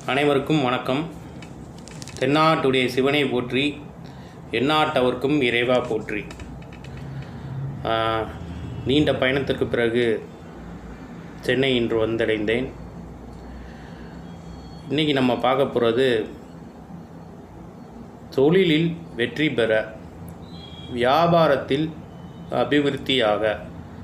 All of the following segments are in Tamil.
அனைவருக்கும் வணக்கம். தென்னாட்டுடைய சிவனை போற்றி, எந்நாட்டவர்க்கும் இறைவா போற்றி. நீண்ட பயணத்திற்கு பிறகு சென்னை இன்று வந்தடைந்தேன். இன்றைக்கி நம்ம பார்க்க போகிறது தொழிலில் வெற்றி பெற, வியாபாரத்தில் அபிவிருத்தியாக,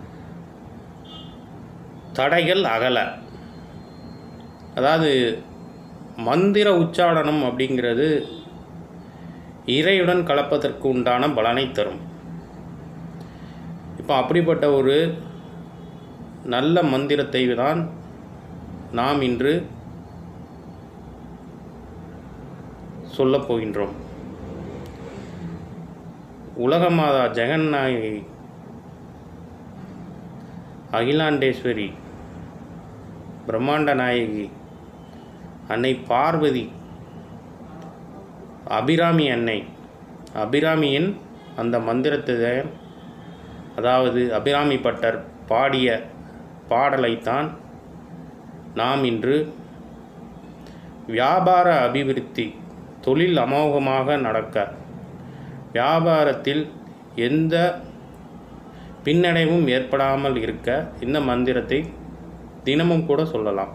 தடைகள் அகல. அதாவது மந்திர உச்சாடனம் அப்படிங்கிறது இறையுடன் கலப்பதற்கு உண்டான பலனை தரும். இப்போ அப்படிப்பட்ட ஒரு நல்ல மந்திரத்தை தான் நாம் இன்று சொல்லப் போகின்றோம். உலகமாதா ஜெகநாயகி, அகிலாண்டேஸ்வரி, பிரம்மாண்ட நாயகி அன்னை பார்வதி, அபிராமி அன்னை, அபிராமியின் அந்த மந்திரத்தை, அதாவது அபிராமி பட்டர் பாடிய பாடலைத்தான் நாம் இன்று வியாபார அபிவிருத்தி, தொழில் அமோகமாக நடக்க, வியாபாரத்தில் எந்த பின்னடைவும் ஏற்படாமல் இருக்க இந்த மந்திரத்தை தினமும் கூட சொல்லலாம்.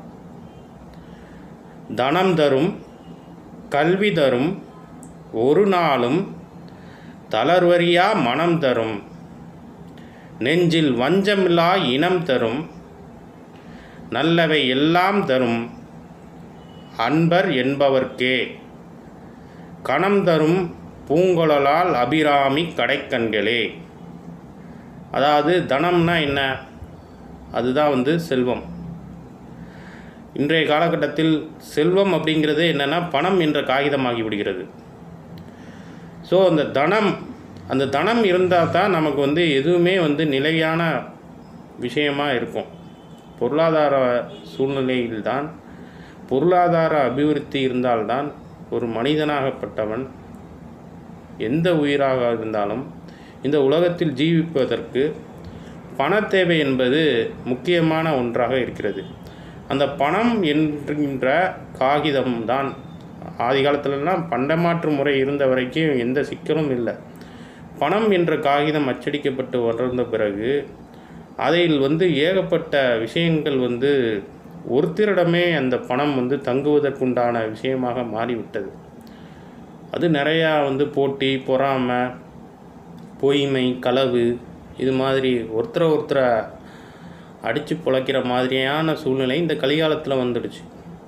தனம் தரும், கல்வி தரும், ஒரு நாளும் தளர்வறியா மனம் தரும், நெஞ்சில் வஞ்சமில்லா இனம் தரும், நல்லவை எல்லாம் தரும், அன்பர் என்பவர்க்கே கணம் தரும், பூங்குழலால் அபிராமி கடைக்கண்களே. அதாவது தனம்னா என்ன? அதுதான் செல்வம். இன்றைய காலகட்டத்தில் செல்வம் அப்படிங்கிறது என்னென்னா பணம் என்ற காகிதமாகி விடுகிறது. ஸோ அந்த தனம் இருந்தால் தான் நமக்கு எதுவுமே நிலையான விஷயமாக இருக்கும். பொருளாதார சூழ்நிலையில்தான், பொருளாதார அபிவிருத்தி இருந்தால்தான் ஒரு மனிதனாகப்பட்டவன், எந்த உயிராக இருந்தாலும் இந்த உலகத்தில் ஜீவிப்பதற்கு பண தேவை என்பது முக்கியமான ஒன்றாக இருக்கிறது. அந்த பணம் என்கின்ற காகிதம்தான் ஆதி காலத்துலலாம் பண்டமாற்று முறை இருந்த வரைக்கும் எந்த சிக்கலும் இல்லை. பணம் என்ற காகிதம் அச்சடிக்கப்பட்டு வளர்ந்த பிறகு அதில் ஏகப்பட்ட விஷயங்கள் ஒருத்தரிடமே அந்த பணம் தங்குவதற்குண்டான விஷயமாக மாறிவிட்டது. அது நிறையா போட்டி, பொறாமை, பொய்மை, களவு, இது மாதிரி ஒருத்தரை அடித்து பிழைக்கிற மாதிரியான சூழ்நிலை இந்த கலிகாலத்தில் வந்துடுச்சு.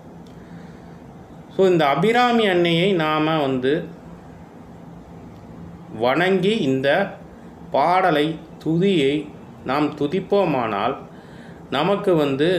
ஸோ இந்த அபிராமி அன்னையை நாம் வணங்கி இந்த பாடலை, துதியை நாம் துதிப்போமானால் நமக்கு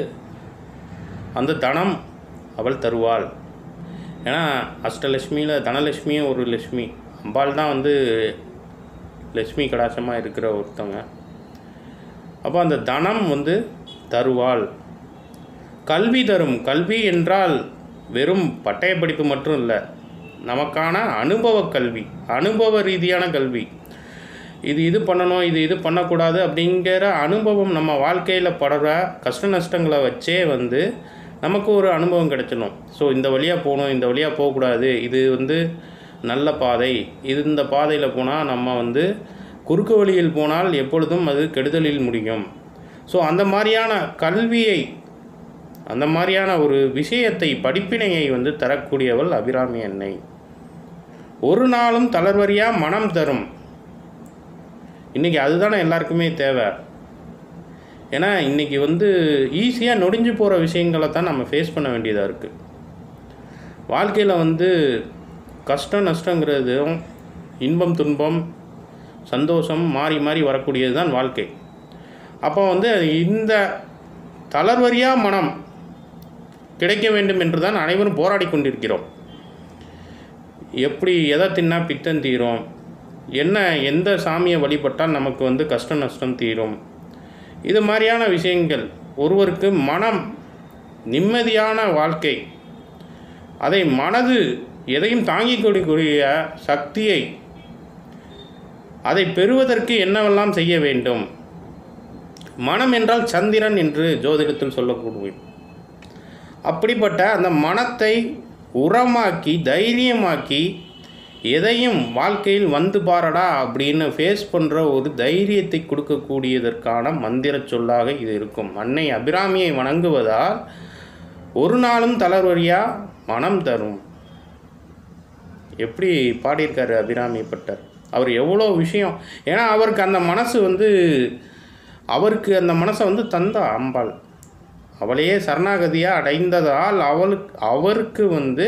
அந்த தனம் அவள் தருவாள். ஏன்னா அஷ்டலட்சுமியில் தனலட்சுமியும் ஒரு லட்சுமி, அம்பாள் தான் லட்சுமி கடாட்சமாக இருக்கிற ஒருத்தவங்க. அப்போ அந்த தனம் தருவாள். கல்வி தரும். கல்வி என்றால் வெறும் பட்டய படிப்பு மட்டும் இல்லை, நமக்கான அனுபவ கல்வி, அனுபவ ரீதியான கல்வி. இது பண்ணணும், இது பண்ணக்கூடாது அப்படிங்கிற அனுபவம் நம்ம வாழ்க்கையில் படுற கஷ்ட நஷ்டங்களை வச்சே நமக்கு ஒரு அனுபவம் கிடைச்சிடும். ஸோ இந்த வழியாக போகணும், இந்த வழியாக போகக்கூடாது, இது நல்ல பாதை, இந்த பாதையில் போனால் நம்ம குறுக்கு வழியில் போனால் எப்பொழுதும் அது கெடுதலில் முடியும். ஸோ அந்த மாதிரியான கல்வியை, அந்த மாதிரியான ஒரு விஷயத்தை, படிப்பினையை தரக்கூடியவள் அபிராமி அன்னை. ஒரு நாளும் தளர்வறியா மனம் தரும். இன்றைக்கி அதுதானே எல்லாருக்குமே தேவை. ஏன்னா இன்றைக்கி ஈஸியாக நொடிஞ்சு போகிற விஷயங்களை தான் நம்ம ஃபேஸ் பண்ண வேண்டியதாக இருக்குது. வாழ்க்கையில் கஷ்டம் நஷ்டங்கிறதும், இன்பம் துன்பம், சந்தோஷம் மாறி மாறி வரக்கூடியது தான் வாழ்க்கை. அப்போ இந்த தளர்வறியா மனம் கிடைக்க வேண்டும் என்று தான் அனைவரும் போராடி கொண்டிருக்கிறோம். எப்படி எதை தின்னா பித்தம் தீரும், எந்த சாமியை வழிபட்டால் நமக்கு கஷ்ட நஷ்டம் தீரும், இது மாதிரியான விஷயங்கள். ஒருவருக்கு மனம் நிம்மதியான வாழ்க்கை, அதை மனது எதையும் தாங்கிக் கொள்ளக்கூடிய சக்தியை, அதை பெறுவதற்கு என்னவெல்லாம் செய்ய வேண்டும்? மனம் என்றால் சந்திரன் என்று ஜோதிடத்தில் சொல்லக்கூடிய அப்படிப்பட்ட அந்த மனத்தை உரமாக்கி தைரியமாக்கி எதையும் வாழ்க்கையில் வந்து பாரடா அப்படின்னு ஃபேஸ் பண்ணுற ஒரு தைரியத்தை கொடுக்கக்கூடியதற்கான மந்திர சொல்லாக இது இருக்கும். அன்னை அபிராமியை வணங்குவதால் ஒரு நாளும் தளர்வரியா மனம் தரும். எப்படி பாடியிருக்காரு அபிராமி பட்டர். அவர் எவ்வளோ விஷயம், ஏன்னா அவருக்கு அந்த மனசு அவருக்கு அந்த மனசை தந்தா அம்பாள். அவளையே சரணாகதியாக அடைந்ததால் அவருக்கு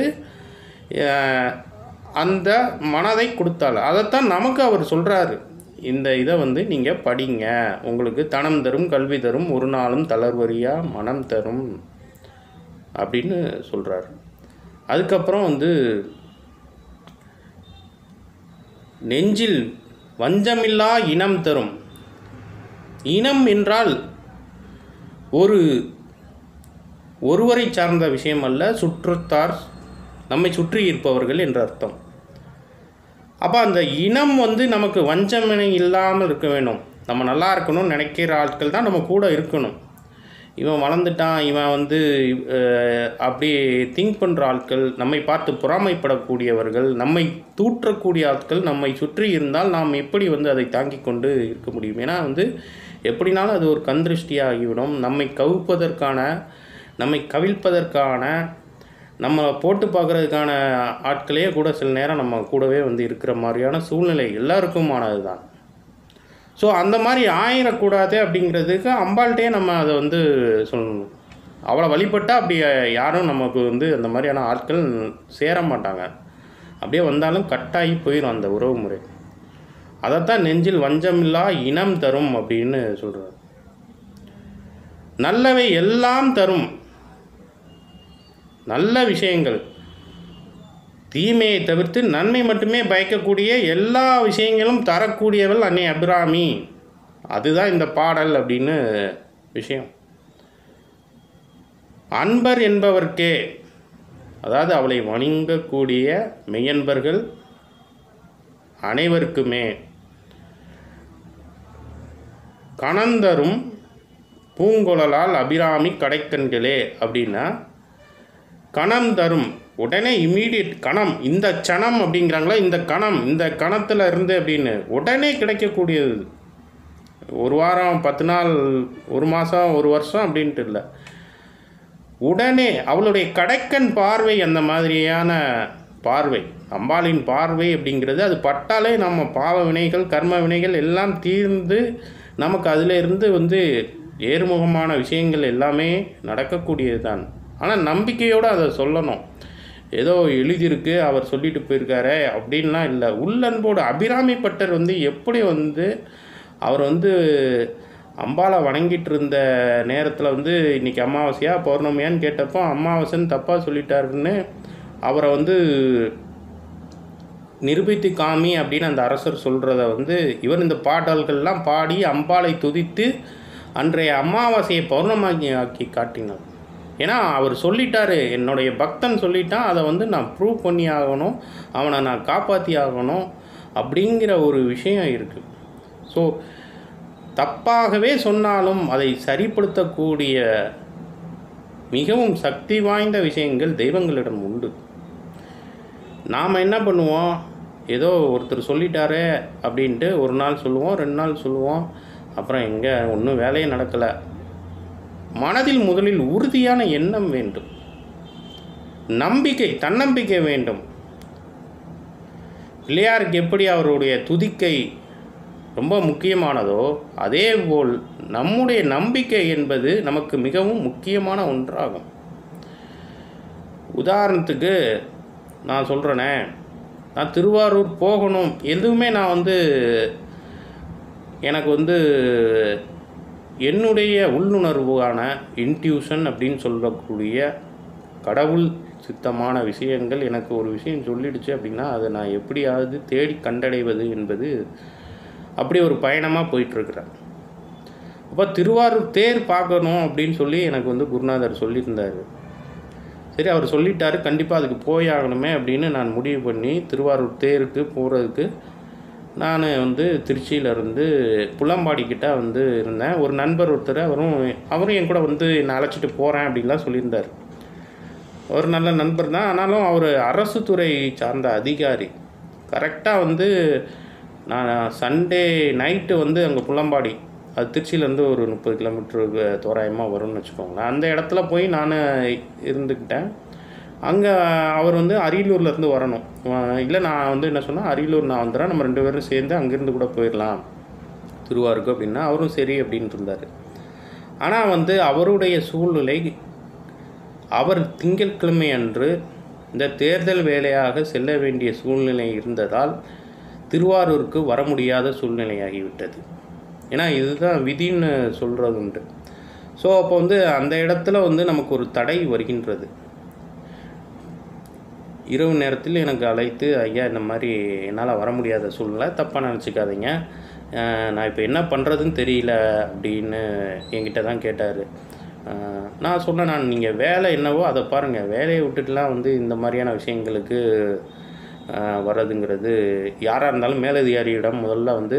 அந்த மனதை கொடுத்தாள். அதைத்தான் நமக்கு அவர் சொல்கிறாரு. இந்த இதை நீங்கள் படிங்க, உங்களுக்கு தனம் தரும், கல்வி தரும், ஒரு நாளும் தளர்வரியா மனம் தரும் அப்படின்னு சொல்கிறார். அதுக்கப்புறம் நெஞ்சில் வஞ்சமில்லா இனம் தரும். இனம் என்றால் ஒருவரை சார்ந்த விஷயம் அல்ல, சுற்றத்தார், நம்மை சுற்றி இருப்பவர்கள் என்ற அர்த்தம். அப்போ அந்த இனம் நமக்கு வஞ்சமினை இல்லாமல் இருக்க வேணும். நம்ம நல்லா இருக்கணும்னு நினைக்கிற ஆட்கள் தான் நம்ம கூட இருக்கணும். இவன் வளர்ந்துட்டான், இவன் அப்படி திங்க் பண்ணுற ஆட்கள், நம்மை பார்த்து பொறாமைப்படக்கூடியவர்கள், நம்மை தூற்றக்கூடிய ஆட்கள் நம்மை சுற்றி இருந்தால் நாம் எப்படி அதை தாங்கி கொண்டு இருக்க முடியும்? ஏன்னா எப்படினாலும் அது ஒரு கந்திருஷ்டியாகிவிடும். நம்மை கவிழ்ப்பதற்கான, நம்மை கவிழ்ப்பதற்கான, நம்ம போட்டு பார்க்குறதுக்கான ஆட்களே கூட சில நேரம் நம்ம கூடவே இருக்கிற மாதிரியான சூழ்நிலை எல்லாருக்குமானது தான். ஸோ அந்த மாதிரி ஆயிடக்கூடாது அப்படிங்கிறதுக்கு அம்பாள்கிட்டே நம்ம அதை சொல்லணும். அவளை வழிபட்டால் அப்படி யாரும் நமக்கு அந்த மாதிரியான ஆட்கள் சேர மாட்டாங்க. அப்படியே வந்தாலும் கட்டாகி போயிடும் அந்த உறவு முறை. அதைத்தான் நெஞ்சில் வஞ்சமில்லா இனம் தரும் அப்படின்னு சொல்கிறார். நல்லவை எல்லாம் தரும், நல்ல விஷயங்கள், தீமையை தவிர்த்து நன்மை மட்டுமே பயக்கக்கூடிய எல்லா விஷயங்களும் தரக்கூடியவள் அன்னை அபிராமி. அதுதான் இந்த பாடல் அப்படின்னு விஷயம். அன்பர் என்பவர்க்கே, அதாவது அவளை வணங்கக்கூடிய மெய்யன்பர்கள் அனைவருக்குமே கணந்தரும் பூங்குழலால் அபிராமி கடைக்கண்களே அப்படின்னா, கணம் தரும் உடனே இம்மீடியட் கணம், இந்த சனம் அப்படிங்கிறாங்களா, இந்த கணம், இந்த கணத்தில் இருந்து அப்படின்னு உடனே கிடைக்கக்கூடியது. ஒரு வாரம், 10 நாள், ஒரு மாதம், ஒரு வருஷம் அப்படின்ட்டு இல்லை, உடனே அவளுடைய கடைக்கண் பார்வை அந்த மாதிரியான பார்வை, அம்பாளின் பார்வை அப்படிங்கிறது அது பட்டாலே நம்ம பாவ வினைகள், கர்ம வினைகள் எல்லாம் தீர்ந்து நமக்கு அதில் இருந்து ஏறுமுகமான விஷயங்கள் எல்லாமே நடக்கக்கூடியது தான். ஆனால் நம்பிக்கையோடு அதை சொல்லணும். ஏதோ எழுதியிருக்கு, அவர் சொல்லிட்டு போயிருக்காரு அப்படின்லாம் இல்லை. உள்ளன்போடு அபிராமி பட்டர் எப்படி அவர் அம்பாளை வணங்கிட்டு இருந்த நேரத்தில் இன்றைக்கி அமாவாசையா பௌர்ணமியான்னு கேட்டப்போ அமாவாசைன்னு தப்பாக சொல்லிட்டாருன்னு அவரை நிரூபித்து காமி அப்படின்னு அந்த அரசர் சொல்கிறத இவர் இந்த பாடல்கள்லாம் பாடி அம்பாளை துதித்து அன்றைய அமாவாசையை பௌர்ணமாக்கி ஆக்கி காட்டினார். ஏன்னா அவர் சொல்லிட்டாரு, என்னுடைய பக்தன் சொல்லிட்டான், அதை நான் ப்ரூவ் பண்ணி ஆகணும், அவனை நான் காப்பாற்றி ஆகணும் அப்படிங்கிற ஒரு விஷயம் இருக்குது. ஸோ தப்பாகவே சொன்னாலும் அதை சரிப்படுத்தக்கூடிய மிகவும் சக்தி வாய்ந்த விஷயங்கள் தெய்வங்களிடம் உண்டு. நாம் என்ன பண்ணுவோம், ஏதோ ஒருத்தர் சொல்லிட்டாரே அப்படின்ட்டு ஒரு நாள் சொல்லுவோம், 2 நாள் சொல்லுவோம், அப்புறம் எங்கே ஒன்றும் வேலையே நடக்கலை. மனதில் முதலில் உறுதியான எண்ணம் வேண்டும், நம்பிக்கை, தன்னம்பிக்கை வேண்டும். பிள்ளையாருக்கு எப்படி அவருடைய துதிக்கை ரொம்ப முக்கியமானதோ அதேபோல் நம்முடைய நம்பிக்கை என்பது நமக்கு மிகவும் முக்கியமான ஒன்றாகும். உதாரணத்துக்கு நான் சொல்கிறேனே, நான் திருவாரூர் போகணும், எதுவுமே நான் எனக்கு என்னுடைய உள்ளுணர்வான இன்ட்யூஷன் அப்படின்னு சொல்லக்கூடிய கடவுள் சித்தமான விஷயங்கள் எனக்கு ஒரு விஷயம் சொல்லிடுச்சு அப்படின்னா அதை நான் எப்படியாவது தேடி கண்டடைவது என்பது அப்படி ஒரு பயணமாக போயிட்டுருக்குறேன். அப்போ திருவாரூர் தேர் பார்க்கணும் அப்படின்னு சொல்லி எனக்கு குருநாதர் சொல்லியிருந்தார். சரி, அவர் சொல்லிட்டாரு, கண்டிப்பாக அதுக்கு போய் ஆகணுமே அப்படின்னு நான் முடிவு பண்ணி திருவாரூர் தேருக்கு போகிறதுக்கு நான் திருச்சியிலேருந்து புள்ளம்பாடிக்கிட்ட இருந்தேன். ஒரு நண்பர் ஒருத்தர், அவரும் என் கூட என்னை அழைச்சிட்டு போகிறேன் அப்படின்லாம் சொல்லியிருந்தார். ஒரு நல்ல நண்பர் தான். ஆனாலும் அவர் அரசு துறை சார்ந்த அதிகாரி. கரெக்டாக வந்து நான் சண்டே நைட்டு வந்து அங்கே புள்ளம்பாடி, அது திருச்சியிலேருந்து ஒரு 30 கிலோமீட்டருக்கு தோராயமாக வரும்னு வச்சுக்கோங்களேன். அந்த இடத்துல போய் நான் இருந்துக்கிட்டேன். அங்கே அவர் வந்து அரியலூர்லேருந்து வரணும். இல்லை நான் வந்து என்ன சொன்னேன், அரியலூர் நான் வந்துடுறேன், நம்ம 2 பேரும் சேர்ந்து அங்கேருந்து கூட போயிடலாம் திருவாரூருக்கு அப்படின்னா, அவரும் சரி அப்படின்ட்டு இருந்தார். ஆனால் வந்து அவருடைய சூழ்நிலை, அவர் திங்கட்கிழமை அன்று இந்த தேர்தல் வேலையாக செல்ல வேண்டிய சூழ்நிலை இருந்ததால் திருவாரூருக்கு வர முடியாத சூழ்நிலையாகிவிட்டது. ஏன்னா இதுதான் விதின்னு சொல்கிறது உண்டு. ஸோ அப்போ வந்து அந்த இடத்துல வந்து நமக்கு ஒரு தடை வருகின்றது. இரவு நேரத்தில் எனக்கு அழைத்து, ஐயா இந்த மாதிரி என்னால் வர முடியாத சூழ்நிலை, தப்பாக நினச்சிக்காதீங்க, நான் இப்போ என்ன பண்ணுறதுன்னு தெரியல அப்படின்னு என்கிட்ட தான் கேட்டார். நான் சொன்னேன், நீங்கள் வேலை என்னவோ அதை பாருங்கள், வேலையை விட்டுட்டுலாம் வந்து இந்த மாதிரியான விஷயங்களுக்கு வர்றதுங்கிறது யாராக இருந்தாலும் மேலதிகாரியிடம் முதல்ல வந்து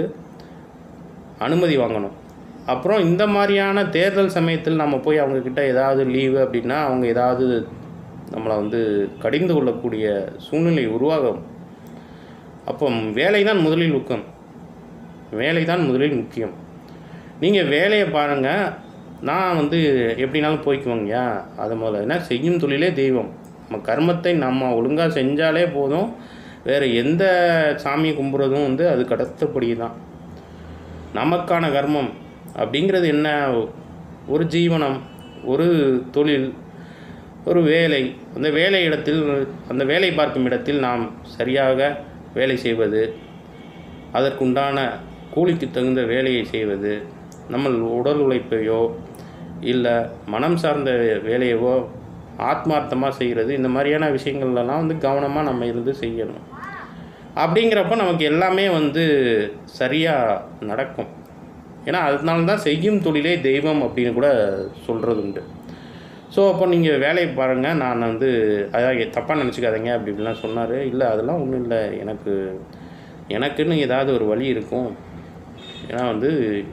அனுமதி வாங்கணும். அப்புறம் இந்த மாதிரியான தேர்தல் சமயத்தில் நம்ம போய் அவங்கக்கிட்ட ஏதாவது லீவு அப்படின்னா அவங்க ஏதாவது நம்மளை வந்து கடிந்து கொள்ளக்கூடிய சூழ்நிலை உருவாகும். அப்போ வேலை தான் முதலில் முக்கியம், வேலை தான் முதலில் முக்கியம். நீங்கள் வேலையை பாருங்கள், நான் வந்து எப்படினாலும் போய்க்குவோங்கய்யா, அது முதல்ல என்ன செய்யும் தொழிலே தெய்வம். நம்ம கர்மத்தை நம்ம ஒழுங்காக செஞ்சாலே போதும். வேறு எந்த சாமியை கும்பிட்றதும் வந்து அதுக்கு அடுத்தபடி தான். நமக்கான கர்மம் அப்படிங்கிறது என்ன, ஒரு ஜீவனம், ஒரு தொழில், ஒரு வேலை. அந்த வேலை இடத்தில், அந்த வேலை பார்க்கும் இடத்தில் நாம் சரியாக வேலை செய்வது, அதற்குண்டான கூலிக்கு தகுந்த வேலையை செய்வது, நம்ம உடல் உழைப்பையோ இல்லை மனம் சார்ந்த வேலையவோ ஆத்மார்த்தமாக செய்கிறது, இந்த மாதிரியான விஷயங்கள்லாம் வந்து கவனமாக நம்ம இருந்து செய்யணும். அப்படிங்கிறப்ப நமக்கு எல்லாமே வந்து சரியாக நடக்கும். ஏன்னா அதனால தான் செய்யும் தொழிலே தெய்வம் அப்படின்னு கூட சொல்கிறது உண்டு. ஸோ அப்போ நீங்கள் வேலையை பாருங்கள், நான் வந்து அதாவது தப்பாக நினச்சிக்காதீங்க அப்படி இப்படிலாம் சொன்னார். இல்லை அதெல்லாம் ஒன்றும் இல்லை, எனக்குன்னு ஏதாவது ஒரு வழி இருக்கும். ஏன்னா வந்து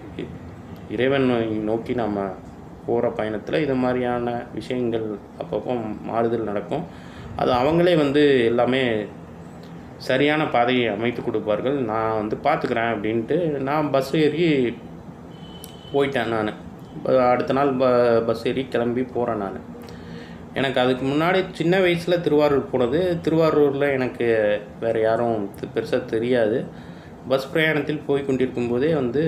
இறைவன் நோக்கி நாம் போகிற பயணத்தில் இது மாதிரியான விஷயங்கள் அப்பப்போ மாறுதல் நடக்கும். அது அவங்களே வந்து எல்லாமே சரியான பாதையை அமைத்து கொடுப்பார்கள். நான் வந்து பார்த்துக்கிறேன் அப்படின்ட்டு நான் பஸ் ஏறி போயிட்டேன். நான் அடுத்த நாள் பஸ் ஏறி கிளம்பி போகிறேன். நான் எனக்கு அதுக்கு முன்னாடி சின்ன வயசில் திருவாரூர் போனது, திருவாரூரில் எனக்கு வேறு யாரும் பெருசாக தெரியாது. பஸ் பிரயாணத்தில் போய் கொண்டிருக்கும் போதே வந்து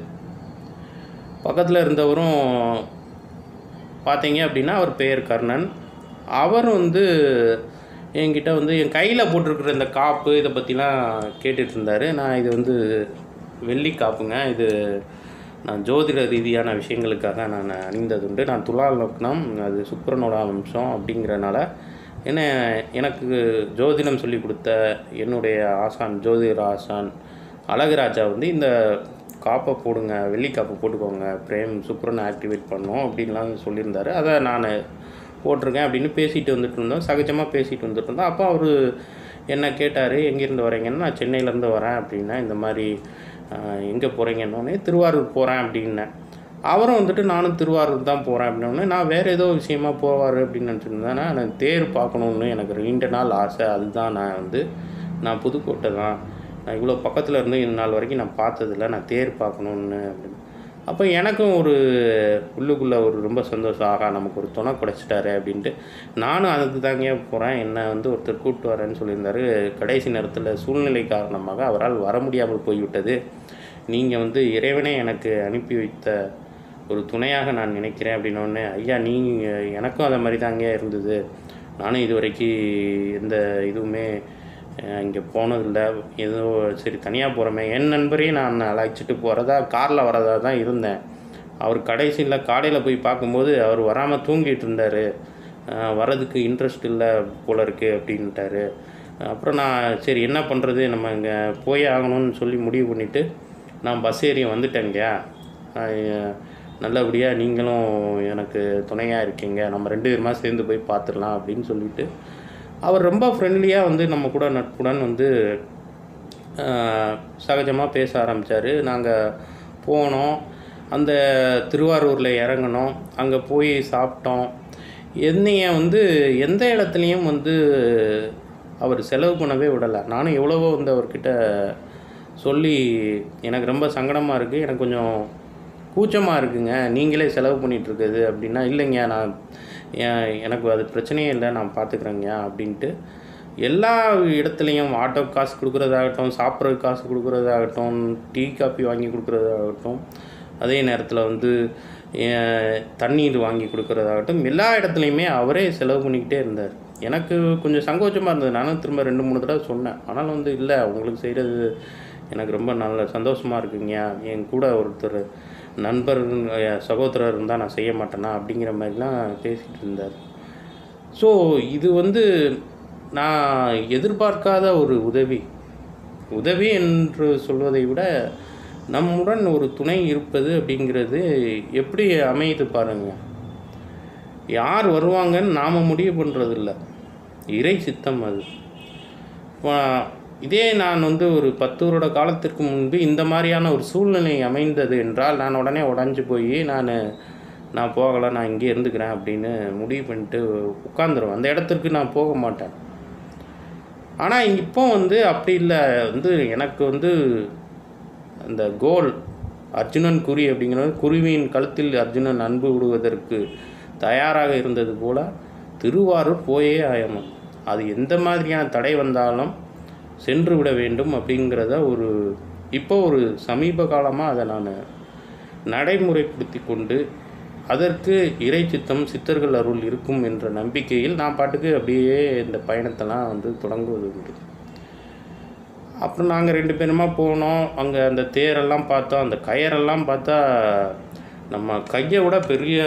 பக்கத்தில் இருந்தவரும் பார்த்தீங்க அப்படின்னா அவர் பெயர் கர்ணன். அவர் வந்து என்கிட்ட வந்து என் கையில் போட்டிருக்கிற இந்த காப்பு இதை பற்றிலாம் கேட்டுட்டு இருந்தார். நான் இது வந்து வெள்ளி காப்புங்க, இது நான் ஜோதிட ரீதியான விஷயங்களுக்காக நான் அணிந்ததுண்டு. நான் துலா லக்னம், அது சுக்கிரனோட அம்சம் அப்படிங்கிறனால எனக்கு ஜோதிடம் சொல்லி கொடுத்த என்னுடைய ஆசான், ஜோதிட ஆசான் அழகுராஜா வந்து இந்த காப்பை போடுங்க, வெள்ளி காப்பை போட்டுக்கோங்க, பிரேம் சுக்கிரனை ஆக்டிவேட் பண்ணோம் அப்படின்லாம் சொல்லியிருந்தார். அதை நான் போட்டிருக்கேன் அப்படின்னு பேசிட்டு வந்துட்டு இருந்தோம், சகஜமாக பேசிட்டு வந்துட்டு இருந்தோம். அப்போ அவர் என்ன கேட்டார், எங்கேருந்து வரீங்கன்னா, நான் சென்னையிலேருந்து வரேன் அப்படின்னா, இந்த மாதிரி எங்கே போகிறீங்கன்னொன்னே திருவாரூர் போகிறேன் அப்படின்னேன். அவரும் வந்துட்டு நானும் திருவாரூர் தான் போகிறேன் அப்படின்னோடனே, நான் வேறு ஏதோ விஷயமா போவார் அப்படின்னு நினச்சிருந்தேன். நான் தேர் பார்க்கணுன்னு எனக்கு 2 நாள் ஆசை. அதுதான் நான் புதுக்கோட்டை தான், நான் இவ்வளோ பக்கத்தில் இருந்து இந்த நாள் வரைக்கும் நான் பார்த்ததில்ல, நான் தேர் பார்க்கணுன்னு அப்படின்னு. அப்போ எனக்கும் ஒரு உள்ளுக்குள்ளே ஒரு ரொம்ப சந்தோஷம், ஆகா நமக்கு ஒரு துணை கிடச்சிட்டாரு அப்படின்ட்டு. நானும் அதுக்கு தாங்க போகிறேன், என்னை வந்து ஒருத்தர் கூப்பிட்டு வரேன்னு சொல்லியிருந்தார். கடைசி நேரத்தில் சூழ்நிலை காரணமாக அவரால் வர முடியாமல் போய்விட்டது. நீங்கள் வந்து இறைவனே எனக்கு அனுப்பி வைத்த ஒரு துணையாக நான் நினைக்கிறேன் அப்படின்னோடனே, ஐயா நீங்கள் எனக்கும் அதை மாதிரி தாங்க இருந்தது, நானும் இது வரைக்கும் எந்த இதுவுமே இங்கே போனதில்லை, ஏதோ சரி தனியாக போகிறோமே, என் நண்பரையும் நான் அழைச்சிட்டு போகிறதா காரில் வரதா தான் இருந்தேன். அவர் கடைசியில் காலையில் போய் பார்க்கும்போது அவர் வராமல் தூங்கிட்டு இருந்தார், வர்றதுக்கு இன்ட்ரெஸ்ட் இல்லை போல இருக்குது அப்படின்ட்டாரு. அப்புறம் நான் சரி என்ன பண்ணுறது, நம்ம இங்கே போய் ஆகணும்னு சொல்லி முடிவு பண்ணிவிட்டு நான் பஸ் ஏறி வந்துட்டேங்கய்யா, நல்லபடியாக நீங்களும் எனக்கு துணையாக இருக்கீங்க, நம்ம 2 பேருமா சேர்ந்து போய் பார்த்துடலாம் அப்படின்னு சொல்லிவிட்டு அவர் ரொம்ப ஃப்ரெண்ட்லியாக வந்து நம்ம கூட நட்புடன் வந்து சகஜமாக பேச ஆரம்பித்தார். நாங்கள் போனோம், அந்த திருவாரூரில் இறங்கினோம், அங்கே போய் சாப்பிட்டோம். என்னைய வந்து எந்த இடத்துலையும் வந்து அவர் செலவு பண்ணவே விடலை. நானும் எவ்வளவோ வந்து அவர்கிட்ட சொல்லி எனக்கு ரொம்ப சங்கடமாக இருக்குது, எனக்கு கொஞ்சம் கூச்சமாக இருக்குங்க, நீங்களே செலவு பண்ணிகிட்ருக்குது அப்படின்னா, இல்லைங்க நான் எனக்கு அது பிரச்சனையே இல்லை, நான் பார்த்துக்குறேங்க அப்படின்ட்டு எல்லா இடத்துலையும் ஆட்டோ காசு கொடுக்குறதாகட்டும், சாப்பிட்றதுக்கு காசு கொடுக்குறதாகட்டும், டீ காப்பி வாங்கி கொடுக்குறதாகட்டும், அதே நேரத்தில் வந்து தண்ணீர் வாங்கி கொடுக்குறதாகட்டும், எல்லா இடத்துலையுமே அவரே செலவு பண்ணிக்கிட்டே இருந்தார். எனக்கு கொஞ்சம் சங்கோச்சமாக இருந்தது. நானும் திரும்ப 2-3 தடவை சொன்னேன். ஆனாலும் வந்து இல்லை, உங்களுக்கு செய்கிறது எனக்கு ரொம்ப நல்ல சந்தோஷமாக இருக்குங்க, என் கூட ஒருத்தர் நண்பர் சகோதரர் இருந்தால் நான் செய்ய மாட்டேனா அப்படிங்கிற மாதிரிலாம் பேசிகிட்டு இருந்தார். ஸோ இது வந்து நான் எதிர்பார்க்காத ஒரு உதவி என்று சொல்வதை விட நம்முடன் ஒரு துணை இருப்பது அப்படிங்கிறது எப்படி அமையுது பாருங்கள். யார் வருவாங்கன்னு நாம் முடிவு பண்ணுறதில்ல, இறை சித்தம் அது. இதே நான் வந்து ஒரு 10 வருட காலத்திற்கு முன்பு இந்த மாதிரியான ஒரு சூழ்நிலை அமைந்தது என்றால் நான் உடனே உடஞ்சி போய் நான் போகலை, நான் இங்கே இருந்துக்கிறேன் அப்படின்னு முடிவு பண்ணிட்டு உட்காந்துருவேன். அந்த இடத்துக்கு நான் போக மாட்டேன். ஆனால் இப்போ வந்து அப்படி இல்லை. வந்து எனக்கு வந்து அந்த கோல் அர்ஜுனன் குறி அப்படிங்கிறது, குருவியின் கழுத்தில் அர்ஜுனன் அன்பு விடுவதற்கு தயாராக இருந்தது போல் திருவாரூர் போயே ஆயணும். அது எந்த மாதிரியான தடை வந்தாலும் சென்று விட வேண்டும் அப்படிங்கிறத இப்போ ஒரு சமீப காலமாக அதை நான் நடைமுறைப்படுத்தி கொண்டு அதற்கு இறை சித்தம் சித்தர்கள் அருள் இருக்கும் என்ற நம்பிக்கையில் நான் பாட்டுக்கு அப்படியே இந்த பயணத்தெல்லாம் வந்து தொடங்குவது உண்டு. அப்புறம் நாங்கள் 2 பேருமா போனோம். அங்கே அந்த தேரெல்லாம் பார்த்தோம். அந்த கயரெல்லாம் பார்த்தா நம்ம கையை விட பெரிய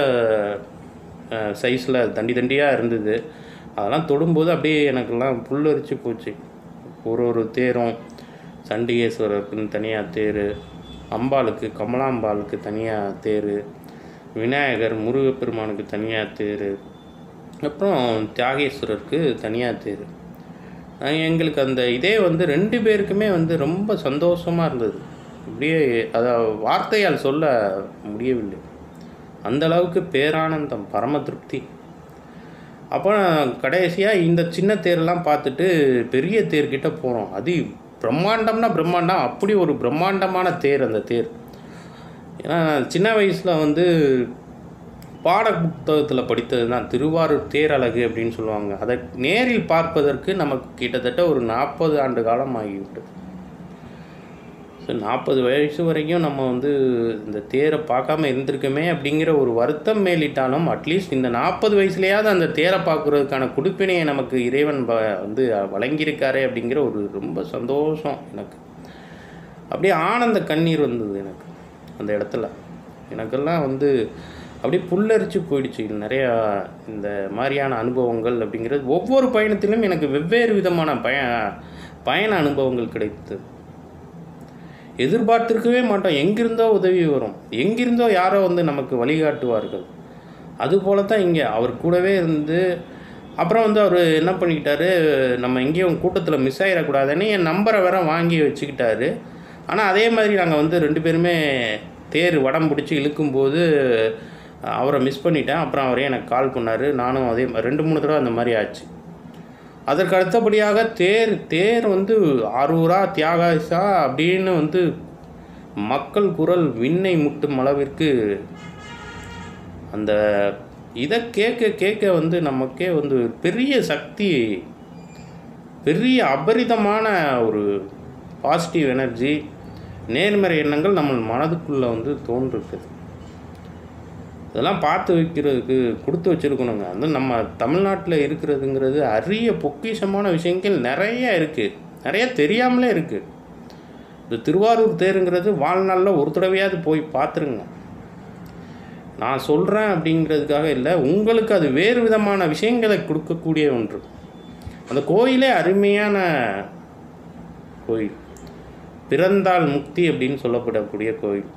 சைஸில் தண்டியாக இருந்தது. அதெல்லாம் தொடும்போது அப்படியே எனக்கெல்லாம் புல்லரிச்சு போச்சு. ஒரு தேரும் சண்டிகேஸ்வரருக்குன்னு தனியாக தேர், அம்பாளுக்கு கமலாம்பாளுக்கு தனியாக தேர், விநாயகர் முருகப்பெருமானுக்கு தனியாக தேர், அப்புறம் தியாகேஸ்வரருக்கு தனியாக தேர். எங்களுக்கு அந்த இதே வந்து 2 பேருக்குமே வந்து ரொம்ப சந்தோஷமாக இருந்தது. அப்படியே அதை வார்த்தையால் சொல்ல முடியவில்லை. அந்தளவுக்கு பேரானந்தம், பரம திருப்தி. அப்போ கடைசியாக இந்த சின்ன தேரெல்லாம் பார்த்துட்டு பெரிய தேர்கிட்ட போகிறோம். அது பிரம்மாண்டம்னா பிரம்மாண்டம், அப்படி ஒரு பிரம்மாண்டமான தேர் அந்த தேர். ஏன்னா சின்ன வயசில் வந்து பாட புத்தகத்தில் படித்தது தான் திருவாரூர் தேரழகு அப்படின்னு சொல்லுவாங்க. அதை நேரில் பார்ப்பதற்கு நமக்கு கிட்டத்தட்ட ஒரு 40 ஆண்டு காலம் ஆகிவிட்டது. ஸோ 40 வயசு வரைக்கும் நம்ம வந்து இந்த தேரை பார்க்காம இருந்திருக்கோமே அப்படிங்கிற ஒரு வருத்தம் மேலிட்டாலும், அட்லீஸ்ட் இந்த 40 வயசுலையாவது அந்த தேரை பார்க்குறதுக்கான கொடுப்பினையை நமக்கு இறைவன் வந்து வழங்கியிருக்காரே அப்படிங்கிற ஒரு ரொம்ப சந்தோஷம் எனக்கு. அப்படியே ஆனந்த கண்ணீர் வந்தது எனக்கு அந்த இடத்துல. எனக்கெல்லாம் வந்து அப்படியே புல்லரிச்சு போயிடுச்சு. நிறையா இந்த மாதிரியான அனுபவங்கள் அப்படிங்கிறது ஒவ்வொரு பயணத்திலும் எனக்கு வெவ்வேறு விதமான பயண அனுபவங்கள் கிடைத்தது. எதிர்பார்த்திருக்கவே மாட்டோம். எங்கிருந்தோ உதவி வரும், எங்கிருந்தோ யாரோ வந்து நமக்கு வழிகாட்டுவார்கள். அதுபோல தான் இங்கே அவர் கூடவே இருந்து, அப்புறம் வந்து அவர் என்ன பண்ணிக்கிட்டாரு, நம்ம எங்கேயும் கூட்டத்தில் மிஸ் ஆகிடக்கூடாதுன்னு என் நம்பரை வேற வாங்கி வச்சுக்கிட்டாரு. ஆனால் அதே மாதிரி நாங்கள் வந்து 2 பேருமே தேர் வடம் பிடிச்சி இழுக்கும்போது அவரை மிஸ் பண்ணிட்டேன். அப்புறம் அவரே எனக்கு கால் பண்ணார். நானும் அதே 2-3 தடவை அந்த மாதிரி ஆச்சு. அதற்கு அடுத்தபடியாக தேர் வந்து ஆரூரா தியாகேசா அப்படின்னு வந்து மக்கள் குரல் விண்ணை முட்டும் அளவிற்கு அந்த இதை கேட்க வந்து நமக்கே வந்து பெரிய சக்தி, பெரிய அபரிதமான ஒரு பாசிட்டிவ் எனர்ஜி, நேர்மறை எண்ணங்கள் நம்ம மனதுக்குள்ளே வந்து தோன்றுஇருக்குது. இதெல்லாம் பார்த்து வைக்கிறதுக்கு கொடுத்து வச்சுருக்கணுங்க. வந்து நம்ம தமிழ்நாட்டில் இருக்கிறதுங்கிறது அரிய பொக்கிஷமான விஷயங்கள் நிறைய இருக்குது, நிறைய தெரியாமலே இருக்குது. இந்த திருவாரூர் தேருங்கிறது வாழ்நாளில் ஒரு தடவையாவது போய் பார்த்துருங்க. நான் சொல்கிறேன் அப்படிங்கிறதுக்காக இல்லை, உங்களுக்கு அது வேறு விதமான விஷயங்களை கொடுக்கக்கூடிய ஒன்று. அந்த கோயிலே அருமையான கோயில், பிறந்தால் முக்தி அப்படின்னு சொல்லப்படக்கூடிய கோயில்.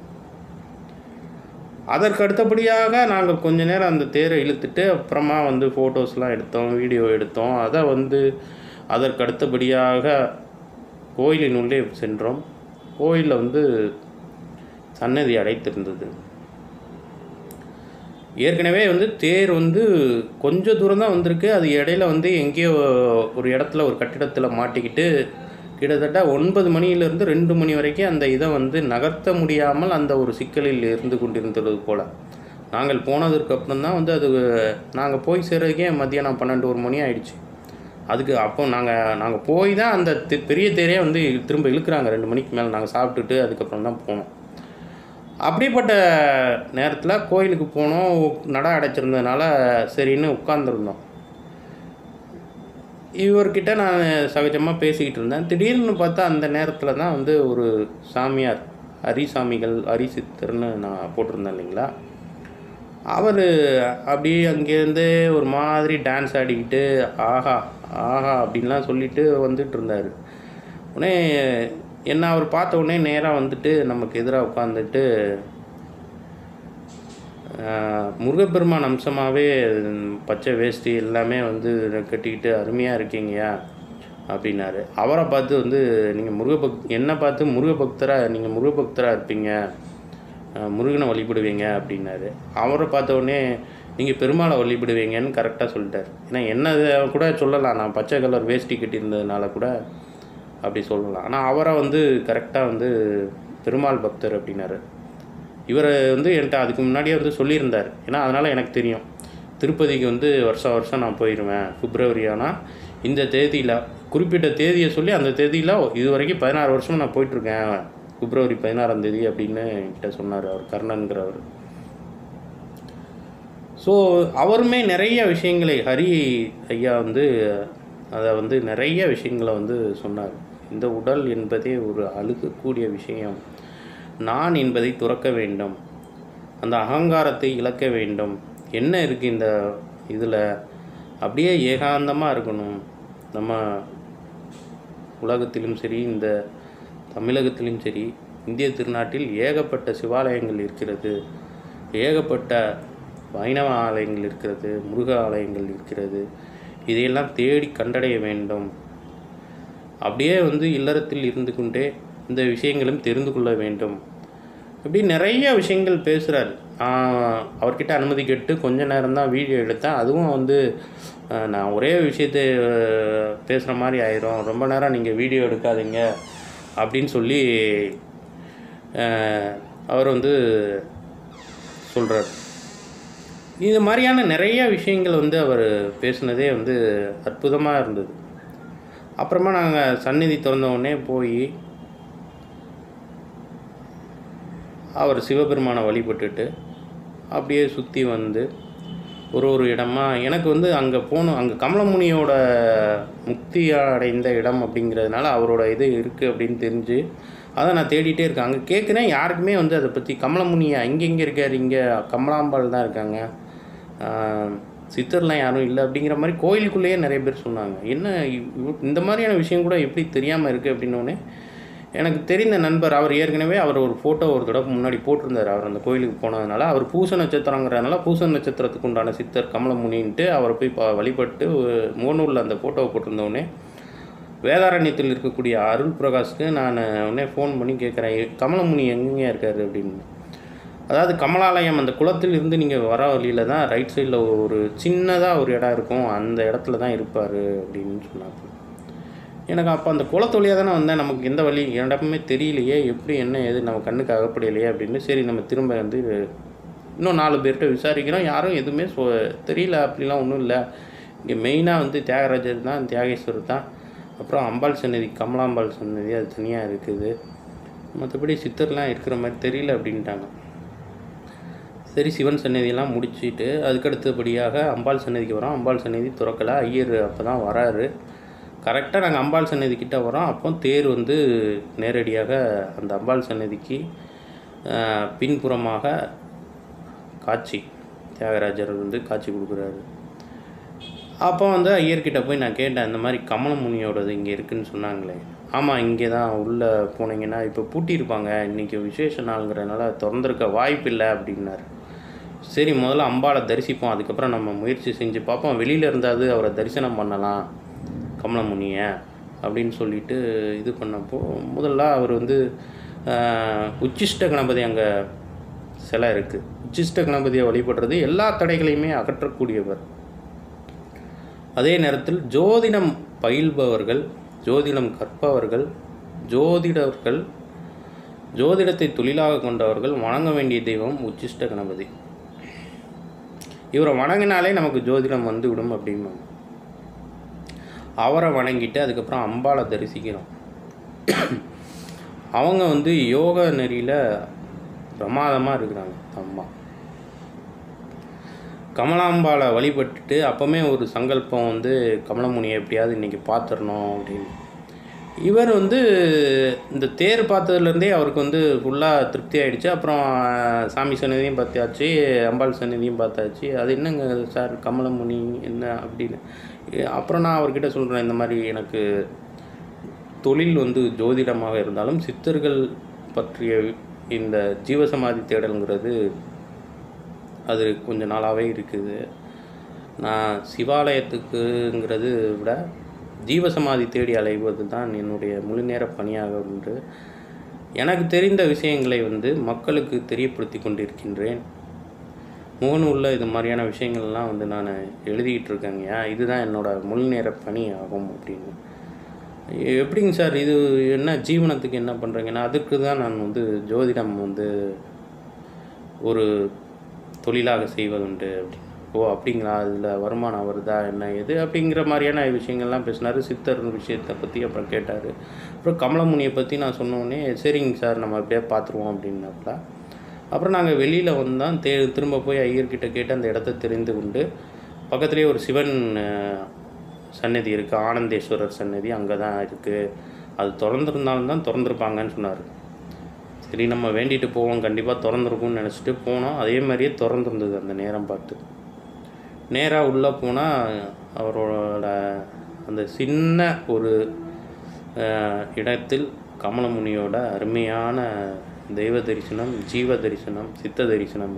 அதற்கு அடுத்தபடியாக நாங்கள் கொஞ்ச நேரம் அந்த தேரை இழுத்துட்டு அப்புறமா வந்து ஃபோட்டோஸ்லாம் எடுத்தோம், வீடியோ எடுத்தோம். அதை வந்து அதற்கு அடுத்தபடியாக கோயிலின் உள்ளே சென்றோம். கோயிலில் வந்து சன்னதி அடைத்திருந்தது. ஏற்கனவே வந்து தேர் வந்து கொஞ்சம் தூரம் தான் வந்திருக்கு. அது இடையில வந்து எங்கேயோ ஒரு இடத்துல ஒரு கட்டிடத்தில் மாட்டிக்கிட்டு கிட்டத்தட்ட 9 மணியிலிருந்து 2 மணி வரைக்கும் அந்த இதை வந்து நகர்த்த முடியாமல் அந்த ஒரு சிக்கலில் இருந்து கொண்டிருந்தது போல். நாங்கள் போனதற்கு அப்புறம் தான் வந்து அது நாங்கள் போய் சேர்றதுக்கே மத்தியானம் 12 1 மணி ஆயிடுச்சு. அதுக்கு அப்போ நாங்கள் போய் தான் அந்த பெரிய தேரே வந்து திரும்ப இழுக்கிறாங்க 2 மணிக்கு மேலே. நாங்கள் சாப்பிட்டுட்டு அதுக்கப்புறம் தான் போனோம். அப்படிப்பட்ட நேரத்தில் கோயிலுக்கு போனோம். நட அடைச்சிருந்ததுனால சரின்னு உட்காந்துருந்தோம். இவர்கிட்ட நான் சகஜமாக பேசிக்கிட்டு இருந்தேன். திடீர்னு பார்த்தா அந்த நேரத்தில் தான் வந்து ஒரு சாமியார் ஹரிசாமிகள் ஹரிசித்தர்னு நான் போட்டிருந்தேன் இல்லைங்களா, அவர் அப்படியே அங்கேருந்து ஒரு மாதிரி டான்ஸ் ஆடிக்கிட்டு ஆஹா ஆஹா அப்படின்லாம் சொல்லிட்டு வந்துட்டு இருந்தார். உடனே என்ன அவர் பார்த்த உடனே நேராக வந்துட்டு நமக்கு எதிராக உட்காந்துட்டு முருகப்பெருமான் அம்சமாகவே பச்சை வேஷ்டி எல்லாமே வந்து கட்டிக்கிட்டு அருமையாக இருக்கீங்கயா அப்படின்னாரு. அவரை பார்த்து வந்து நீங்கள் என்னை பார்த்து நீங்கள் முருகபக்தராக இருப்பீங்க, முருகனை வழிபடுவீங்க அப்படின்னாரு. அவரை பார்த்த உடனே நீங்கள் பெருமாளை வழிபடுவீங்கன்னு கரெக்டாக சொல்லிட்டார். ஏன்னா என்ன கூட சொல்லலாம், நான் பச்சை கலர் வேஷ்டி கட்டியிருந்ததுனால கூட அப்படி சொல்லலாம். ஆனால் அவரை வந்து கரெக்டாக வந்து பெருமாள் பக்தர் அப்படின்னாரு. இவர் வந்து என்கிட்ட அதுக்கு முன்னாடியே வந்து சொல்லியிருந்தார். ஏன்னா அதனால் எனக்கு தெரியும், திருப்பதிக்கு வந்து வருஷம் நான் போயிடுவேன் பிப்ரவரி. ஆனால் இந்த தேதியில் குறிப்பிட்ட தேதியை சொல்லி அந்த தேதியில் இது வரைக்கும் 16 வருஷம் நான் போயிட்டுருக்கேன், பிப்ரவரி 16ஆம் தேதி அப்படின்னு என்கிட்ட சொன்னார் அவர் கர்ணன்கிறவர். ஸோ அவருமே நிறைய விஷயங்களை ஹரி ஐயா வந்து அதை வந்து நிறைய விஷயங்களை வந்து சொன்னார். இந்த உடல் என்பதே ஒரு அழுகக்கூடிய விஷயம், நான் என்பதை துறக்க வேண்டும், அந்த அகங்காரத்தை இழக்க வேண்டும், என்ன இருக்குது இந்த இதில், அப்படியே ஏகாந்தமாக இருக்கணும். நம்ம உலகத்திலும் சரி இந்த தமிழகத்திலும் சரி இந்திய திருநாட்டில் ஏகப்பட்ட சிவாலயங்கள் இருக்கிறது, ஏகப்பட்ட வைணவ ஆலயங்கள் இருக்கிறது, முருக ஆலயங்கள் இருக்கிறது. இதையெல்லாம் தேடி கண்டடைய வேண்டும். அப்படியே வந்து இல்லறத்தில் இருந்து கொண்டே இந்த விஷயங்களும் தெரிந்து கொள்ள வேண்டும். இப்படி நிறைய விஷயங்கள் பேசுகிறார். அவர்கிட்ட அனுமதி கேட்டு கொஞ்ச நேரம் தான் வீடியோ எடுத்தேன். அதுவும் வந்து நான் ஒரே விஷயத்தை பேசுகிற மாதிரி ஆயிரும், ரொம்ப நேரம் நீங்கள் வீடியோ எடுக்காதீங்க அப்படின்னு சொல்லி அவர் வந்து சொல்கிறார். இது மாதிரியான நிறைய விஷயங்கள் வந்து அவர் பேசுனதே வந்து அற்புதமாக இருந்தது. அப்புறமா நாங்கள் சந்நிதி திறந்தவுடனே போய் அவர் சிவபெருமானை வழிபட்டுட்டு அப்படியே சுற்றி வந்து ஒரு இடமா எனக்கு வந்து அங்கே போகணும். அங்கே கமலமுனியோட முக்தி அடைந்த இடம் அப்படிங்கிறதுனால அவரோட இது இருக்குது அப்படின்னு தெரிஞ்சு அதை நான் தேடிகிட்டே இருக்கேன். அங்கே கேட்குறேன், யாருக்குமே வந்து அதை பற்றி கமலமுனியா இங்கே இருக்கார், இங்கே கமலாம்பாள் தான் இருக்காங்க, சித்தர்லாம் யாரும் இல்லை அப்படிங்கிற மாதிரி கோயிலுக்குள்ளேயே நிறைய பேர் சொன்னாங்க. என்ன இந்த மாதிரியான விஷயம் கூட எப்படி தெரியாமல் இருக்குது அப்படின்னோடனே எனக்கு தெரிந்த நண்பர், அவர் ஏற்கனவே அவர் ஒரு ஃபோட்டோ ஒரு தடவை முன்னாடி போட்டிருந்தார். அவர் அந்த கோயிலுக்கு போனதுனால அவர் பூச நட்சத்திரங்கிறதுனால பூச நட்சத்திரத்துக்கு உண்டான சித்தர் கமலமுனின்ட்டு அவரை போய் வழிபட்டு மூணூரில் அந்த ஃபோட்டோவை போட்டிருந்தோடனே வேதாரண்யத்தில் இருக்கக்கூடிய அருள் பிரகாஷ்க்கு நான் உடனே ஃபோன் பண்ணி கேட்குறேன், கமலமுனி எங்கேங்க இருக்கார் அப்படின்னு. அதாவது கமலாலயம் அந்த குளத்தில் இருந்து நீங்கள் வர வழியில் தான் ரைட் சைடில் ஒரு சின்னதாக ஒரு இடம் இருக்கும், அந்த இடத்துல தான் இருப்பார் அப்படின்னு சொன்னாங்க. எனக்கு அப்போ அந்த குளத்து வழியாக தானே வந்தேன், நமக்கு எந்த வழி இடமே தெரியலையே, எப்படி என்ன ஏது நம்ம கண்ணுக்கு அகப்படையிலையே அப்படின்னு சரி நம்ம திரும்ப வந்து இன்னும் 4 பேர்கிட்ட விசாரிக்கிறோம். யாரும் எதுவுமே தெரியல, அப்படிலாம் ஒன்றும் இல்லை. இங்கே மெயினாக வந்து தியாகராஜர் தான், தியாகேஸ்வரர் தான், அப்புறம் அம்பாள் சன்னதி கமலாம்பாள் சன்னதி அது தனியாக இருக்குது, மற்றபடி சித்தர்லாம் இருக்கிற மாதிரி தெரியல அப்படின்ட்டாங்க. சரி சிவன் சன்னதியெல்லாம் முடிச்சுட்டு அதுக்கடுத்தபடியாக அம்பாள் சன்னதிக்கு வரோம். அம்பாள் சன்னதி திறக்கலை, ஐயர் அப்போ தான் வராரு. கரெக்டாக நாங்கள் அம்பாள் சன்னதிக்கிட்ட வரோம். அப்போ தேர் வந்து நேரடியாக அந்த அம்பாள் சன்னதிக்கு பின்புறமாக காட்சி தியாகராஜர் வந்து காட்சி கொடுக்குறாரு. அப்போ வந்து ஐயர்கிட்ட போய் நான் கேட்டேன், இந்த மாதிரி கமலமுனியோடது இங்கே இருக்குதுன்னு சொன்னாங்களே. ஆமாம், இங்கே தான் உள்ளே போனீங்கன்னா இப்போ பூட்டியிருப்பாங்க, இன்றைக்கி விசேஷ நாளுங்கிறதுனால திறந்துருக்க வாய்ப்பு இல்லை அப்படின்னாரு. சரி முதல்ல அம்பாளை தரிசிப்போம், அதுக்கப்புறம் நம்ம முயற்சி செஞ்சு பார்ப்போம், வெளியில் இருந்தாது அவரை தரிசனம் பண்ணலாம் கமலமுனியை அப்படின்னு சொல்லிட்டு இது பண்ணப்போ முதல்ல அவர் வந்து உச்சிஷ்ட கணபதி அங்கே சிலை இருக்குது. உச்சிஷ்ட கணபதியை வழிபடுறது எல்லா தடைகளையுமே அகற்றக்கூடியவர். அதே நேரத்தில் ஜோதிடம் பயில்பவர்கள், ஜோதிடம் கற்பவர்கள், ஜோதிடத்தை தொழிலாக கொண்டவர்கள் வணங்க வேண்டிய தெய்வம் உச்சிஷ்ட கணபதி. இவரை வணங்கினாலே நமக்கு ஜோதிடம் வந்துவிடும் அப்படிம்பாங்க. அவரை வணங்கிட்டு அதுக்கப்புறம் அம்பாளை தரிசிக்கிறோம். அவங்க யோக நெறியில் பிரமாதமாக இருக்கிறாங்க. அம்மா கமலாம்பாளை வழிபட்டுட்டு அப்போவுமே ஒரு சங்கல்பம் கமலமுனியை எப்படியாவது இன்றைக்கி பார்த்துடணும் அப்படின்னு. இவர் இந்த தேர் பார்த்ததுலேருந்தே அவருக்கு ஃபுல்லாக திருப்தி ஆகிடுச்சு. அப்புறம் சாமி சன்னதியும் பார்த்தாச்சு, அம்பாள் சன்னதியும் பார்த்தாச்சு. அது என்னங்க சார் கமலமுனி என்ன அப்படின்னு. அப்புறம் நான் அவர்கிட்ட சொல்கிறேன், இந்த மாதிரி எனக்கு தொழில் ஜோதிடமாக இருந்தாலும் சித்தர்கள் பற்றிய இந்த ஜீவசமாதி தேடலுங்கிறது அது கொஞ்ச நாளாகவே இருக்குது. நான் சிவாலயத்துக்குங்கிறது விட ஜீவசமாதி தேடி அலைவது தான் என்னுடைய முழு நேர பணியாக உண்டு. எனக்கு தெரிந்த விஷயங்களை மக்களுக்கு தெரியப்படுத்தி கொண்டிருக்கின்றேன். முகநூலில் இது மாதிரியான விஷயங்கள்லாம் நான் எழுதிக்கிட்டு இருக்கேங்கய்யா. இதுதான் என்னோடய முழு நேர பணி ஆகும் அப்படின்னு. எப்படிங்க சார் இது என்ன ஜீவனத்துக்கு என்ன பண்ணுறீங்கன்னா, அதுக்கு தான் நான் ஜோதிடம் ஒரு தொழிலாக செய்வதுண்டு அப்படின்னு. ஓ அப்படிங்களா, அதில் வருமானம் வருதா என்ன எது அப்படிங்கிற மாதிரியான விஷயங்கள்லாம் பேசினார். சித்தர் விஷயத்தை பற்றி அப்புறம் கேட்டார். அப்புறம் கமலமுனியை பற்றி நான் சொன்னோடனே சரிங்க சார் நம்ம அப்படியே பார்த்துருவோம் அப்படின்னாப்புல. அப்புறம் நாங்கள் வெளியில் வந்தோம். திரும்ப போய் ஐயர்கிட்ட கேட்டு அந்த இடத்த தெரிந்து கொண்டு பக்கத்துலேயே ஒரு சிவன் சன்னதி இருக்குது, ஆனந்தேஸ்வரர் சன்னதி அங்கே தான் இருக்குது. அது திறந்துருந்தாலும் தான் திறந்துருப்பாங்கன்னு சொன்னார். சரி நம்ம வேண்டிட்டு போவோம், கண்டிப்பாக திறந்துருக்கும்னு நினச்சிட்டு போனோம். அதே மாதிரியே திறந்துருந்தது. அந்த நேரம் பார்த்து நேராக உள்ளே போனால் அவரோட அந்த சின்ன ஒரு இடத்தில் கமலமுனியோட அருமையான தெய்வ தரிசனம், ஜீவ தரிசனம், சித்த தரிசனம்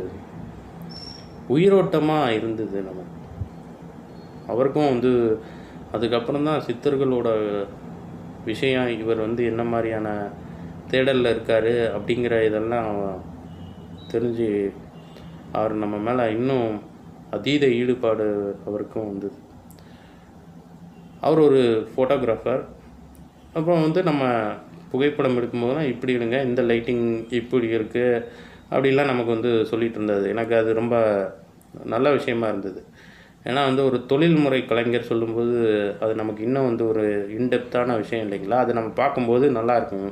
உயிரோட்டமாக இருந்தது நமக்கு. அவருக்கும் அதுக்கப்புறம் தான் சித்தர்களோட விஷயம், இவர் என்ன மாதிரியான தேடலில் இருக்கார் அப்படிங்கிற இதெல்லாம் தெரிஞ்சு அவர் நம்ம மேலே இன்னும் அதீத ஈடுபாடு அவருக்கும் வந்தது. அவர் ஒரு ஃபோட்டோகிராஃபர். அப்புறம் நம்ம புகைப்படம் எடுக்கும்போதுலாம் இப்படி இருங்க, இந்த லைட்டிங் இப்படி இருக்குது அப்படிலாம் நமக்கு சொல்லிகிட்டு இருந்தது. எனக்கு அது ரொம்ப நல்ல விஷயமா இருந்தது. ஏன்னா ஒரு தொழில்முறை கலைஞர் சொல்லும்போது அது நமக்கு இன்னும் ஒரு இன்டெப்த்தான விஷயம் இல்லைங்களா. அது நம்ம பார்க்கும்போது நல்லாயிருக்கும்.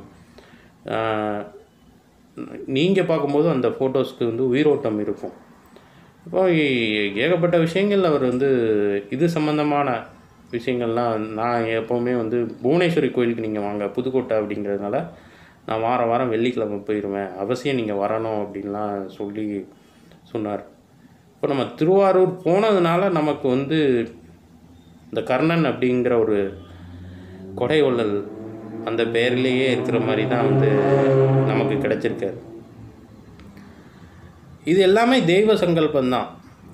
நீங்கள் பார்க்கும்போது அந்த ஃபோட்டோஸ்க்கு உயிரோட்டம் இருக்கும். இப்போ ஏகப்பட்ட விஷயங்கள் அவர் இது சம்மந்தமான விஷயங்கள்லாம் நான் எப்போவுமே புவனேஸ்வரி கோயிலுக்கு நீங்கள் வாங்க, புதுக்கோட்டை அப்படிங்கிறதுனால நான் வாரம் வாரம் வெள்ளிக்கிழமை போயிடுவேன், அவசியம் நீங்கள் வரணும் அப்படின்லாம் சொல்லி சொன்னார். இப்போ நம்ம திருவாரூர் போனதுனால நமக்கு இந்த கர்ணன் அப்படிங்கிற ஒரு கொடை வள்ளல் அந்த பேர்லேயே இருக்கிற மாதிரி தான் நமக்கு கிடச்சிருக்காரு. இது எல்லாமே தெய்வ சங்கல்பந்தான்.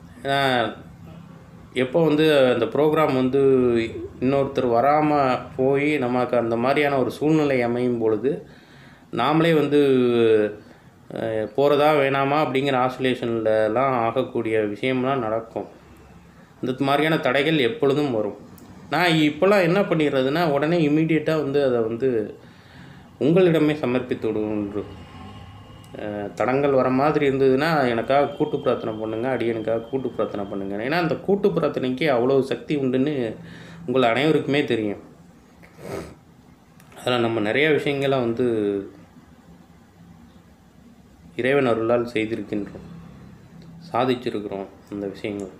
எப்போ அந்த ப்ரோக்ராம் இன்னொருத்தர் வராமல் போய் நமக்கு அந்த மாதிரியான ஒரு சூழ்நிலை அமையும் பொழுது நாமளே போகிறதா வேணாமா அப்படிங்கிற ஆசோலேஷன்லலாம் ஆகக்கூடிய விஷயம்லாம் நடக்கும். இந்த மாதிரியான தடைகள் எப்பொழுதும் வரும். நான் இப்போலாம் என்ன பண்ணிடுறதுன்னா, உடனே இம்மீடியட்டாக அதை உங்களிடமே சமர்ப்பித்து விடுன்று. தடங்கள் வர மாதிரி இருந்ததுன்னா எனக்காக கூட்டு பிரார்த்தனை பண்ணுங்க, அடியனுக்காக கூட்டு பிரார்த்தனை பண்ணுங்க. ஏன்னா அந்த கூட்டு பிரார்த்தனைக்கு அவ்வளோ சக்தி உண்டுன்னு உங்கள் அனைவருக்குமே தெரியும். அதில் நம்ம நிறைய விஷயங்களை இறைவன் அருளால் செய்திருக்கின்றோம், சாதிச்சிருக்கிறோம் அந்த விஷயங்கள்.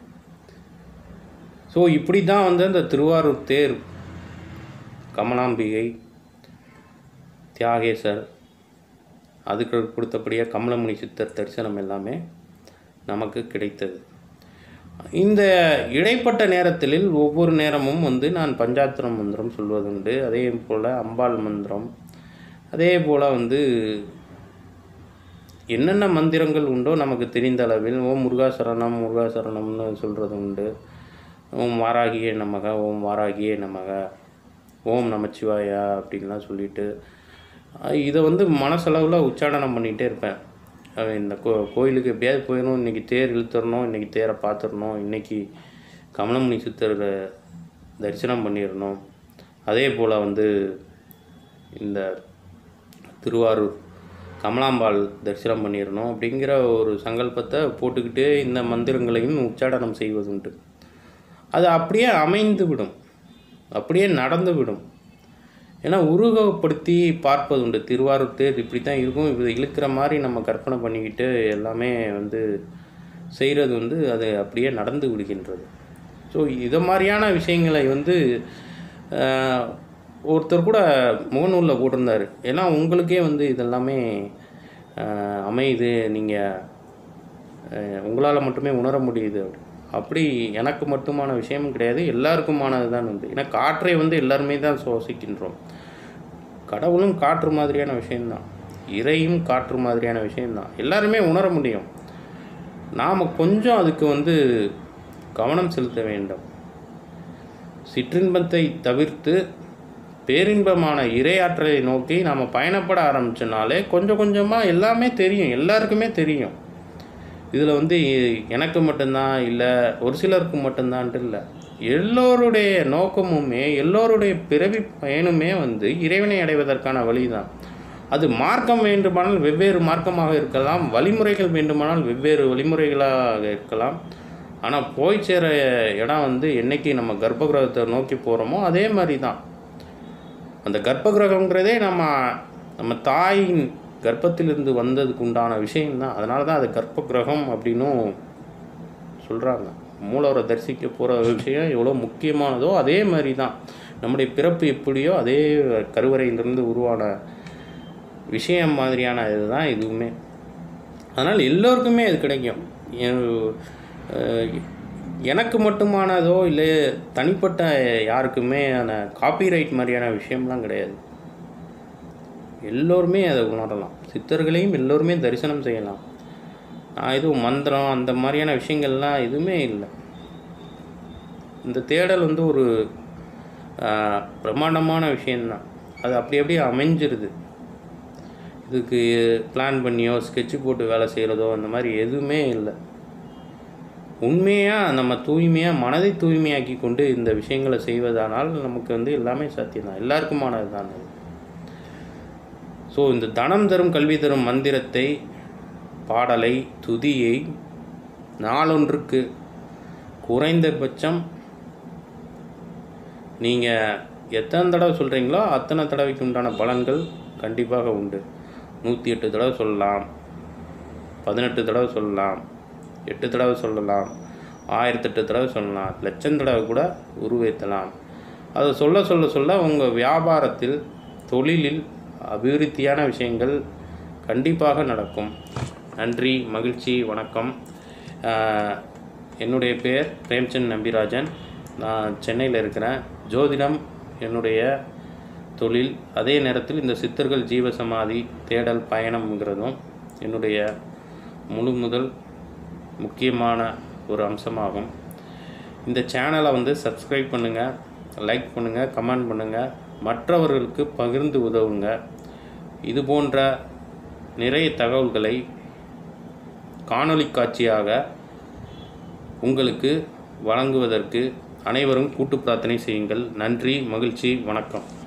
ஸோ இப்படி தான் அந்த திருவாரூர் தேர், கமலாம்பிகை, தியாகேசர், அதுக்கு கொடுத்தபடியாக கமலமுனி சித்தர் தரிசனம் எல்லாமே நமக்கு கிடைத்தது. இந்த இடைப்பட்ட நேரத்தில் ஒவ்வொரு நேரமும் நான் பஞ்சாத்திரம் மந்திரம் சொல்வதுண்டு. அதே போல் அம்பாள் மந்திரம், அதே போல் என்னென்ன மந்திரங்கள் உண்டோ நமக்கு தெரிந்த அளவில் ஓம் முருகாசரணம் முருகாசரணம்னு சொல்கிறது உண்டு. ஓம் வாராகியே நமக, ஓம் வாராகியே நமக, ஓம் நமச்சிவாயா அப்படின்லாம் சொல்லிவிட்டு இதை மனசளவில் உச்சாடனம் பண்ணிகிட்டே இருப்பேன். இந்த கோயிலுக்கு எப்படியாவது போயிடணும், இன்றைக்கி தேர் இழுத்துடணும், இன்றைக்கி தேரை பார்த்துடணும், இன்றைக்கி கமலமுனி சித்தர் தரிசனம் பண்ணிடணும். அதே போல் வந்து இந்த திருவாரூர் கமலாம்பாள் தரிசனம் பண்ணிடணும் அப்படிங்கிற ஒரு சங்கல்பத்தை போட்டுக்கிட்டே இந்த மந்திரங்களையும் உச்சாடனம் செய்வதுண்டு. அது அப்படியே அமைந்து விடும், அப்படியே நடந்து விடும். ஏன்னா உருவகப்படுத்தி பார்ப்பது உண்டு. திருவாரூர் தேர் இப்படி தான் இருக்கும், இது இழுக்கிற மாதிரி நம்ம கற்பனை பண்ணிக்கிட்டு எல்லாமே வந்து செய்கிறது வந்து அது அப்படியே நடந்து விடுகின்றது. ஸோ இதை மாதிரியான விஷயங்களை வந்து ஒருத்தர் கூட முகநூலில் போட்டிருந்தார். ஏன்னா உங்களுக்கே வந்து இதெல்லாமே அமையுது, நீங்கள் உங்களால் மட்டுமே உணர முடியுது. அப்படி எனக்கு மட்டுமான விஷயமும் கிடையாது, எல்லாருக்குமானது தான் வந்து. ஏன்னா காற்றை வந்து எல்லாருமே தான் சுவாசிக்கின்றோம். கடவுளும் காற்று மாதிரியான விஷயம்தான், இறையும் காற்று மாதிரியான விஷயம்தான், எல்லாருமே உணர முடியும். நாம் கொஞ்சம் அதுக்கு வந்து கவனம் செலுத்த வேண்டும். சிற்றின்பத்தை தவிர்த்து பேரின்பமான இறையாற்றலை நோக்கி நாம் பயணப்பட ஆரம்பித்தனாலே கொஞ்சம் கொஞ்சமாக எல்லாமே தெரியும், எல்லாருக்குமே தெரியும். இதில் வந்து எனக்கு மட்டும்தான் இல்லை, ஒரு சிலருக்கு மட்டும்தான்ட்டு இல்லை, எல்லோருடைய நோக்கமுமே எல்லோருடைய பிறவி பயனுமே வந்து இறைவனை அடைவதற்கான வழி தான். அது மார்க்கம் வேண்டுமானால் வெவ்வேறு மார்க்கமாக இருக்கலாம், வழிமுறைகள் வேண்டுமானால் வெவ்வேறு வழிமுறைகளாக இருக்கலாம். ஆனால் போய் சேர இடம் வந்து என்றைக்கு நம்ம கர்ப்பகிரகத்தை நோக்கி போகிறோமோ அதே மாதிரி தான். அந்த கர்ப்பகிரகங்கிறதே நம்ம தாயின் கர்ப்பத்திலிருந்து வந்ததுக்கு உண்டான விஷயம்தான். அதனால தான் அது கர்ப்பகிரகம் அப்படின்னும் சொல்கிறாங்க. மூலவரை தரிசிக்க போகிற விஷயம் எவ்வளோ முக்கியமானதோ அதே மாதிரி தான் நம்முடைய பிறப்பு எப்படியோ அதே கருவறையிலிருந்து உருவான விஷயம் மாதிரியான இதுதான் இதுவுமே. அதனால் எல்லோருக்குமே அது கிடைக்கும். எனக்கு மட்டுமானதோ இல்லை தனிப்பட்ட யாருக்குமே அந்த காப்பிரைட் மாதிரியான விஷயம்லாம் கிடையாது. எல்லோருமே அதை உணரலாம், சித்தர்களையும் எல்லோருமே தரிசனம் செய்யலாம். எதுவும் மந்திரம் அந்த மாதிரியான விஷயங்கள்லாம் எதுவுமே இல்லை. இந்த தேடல் வந்து ஒரு பிரம்மாண்டமான விஷயந்தான். அது அப்படி அப்படியே அமைஞ்சிருது. இதுக்கு பிளான் பண்ணியோ ஸ்கெட்சு போட்டு வேலை செய்கிறதோ அந்த மாதிரி எதுவுமே இல்லை. உண்மையாக நம்ம தூய்மையாக மனதை தூய்மையாக்கி கொண்டு இந்த விஷயங்களை செய்வதானால் நமக்கு வந்து எல்லாமே சாத்தியம்தான், எல்லாருக்குமானது தான் அது. ஸோ இந்த தனம் தரும் கல்வி தரும் மந்திரத்தை, பாடலை, துதியை நாளொன்றுக்கு குறைந்தபட்சம் நீங்கள் எத்தனை தடவை சொல்கிறீங்களோ அத்தனை தடவைக்கு உண்டான பலன்கள் கண்டிப்பாக உண்டு. 108 தடவை சொல்லலாம், 18 தடவை சொல்லலாம், 8 தடவை சொல்லலாம், 1008 தடவை சொல்லலாம், லட்சம் தடவை கூட உருவேற்றலாம். அதை சொல்ல சொல்ல சொல்ல உங்கள் வியாபாரத்தில், தொழிலில் அபிவிருத்தியான விஷயங்கள் கண்டிப்பாக நடக்கும். நன்றி, மகிழ்ச்சி, வணக்கம். என்னுடைய பேர் பிரேம்சந்த் நம்பிராஜன். நான் சென்னையில் இருக்கிறேன். ஜோதிடம் என்னுடைய தொழில். அதே நேரத்தில் இந்த சித்தர்கள் ஜீவசமாதி தேடல் பயணம்ங்கிறதும் என்னுடைய முதல் முக்கியமான ஒரு அம்சமாகும். இந்த சேனலை வந்து சப்ஸ்கிரைப் பண்ணுங்கள், லைக் பண்ணுங்கள், கமெண்ட் பண்ணுங்கள், மற்றவர்களுக்கு பகிர்ந்து உதவுங்க. இது போன்ற நிறைய தகவல்களை காணொளி காட்சியாக உங்களுக்கு வழங்குவதற்கு அனைவரும் கூட்டு பிரார்த்தனை செய்யுங்கள். நன்றி, மகிழ்ச்சி, வணக்கம்.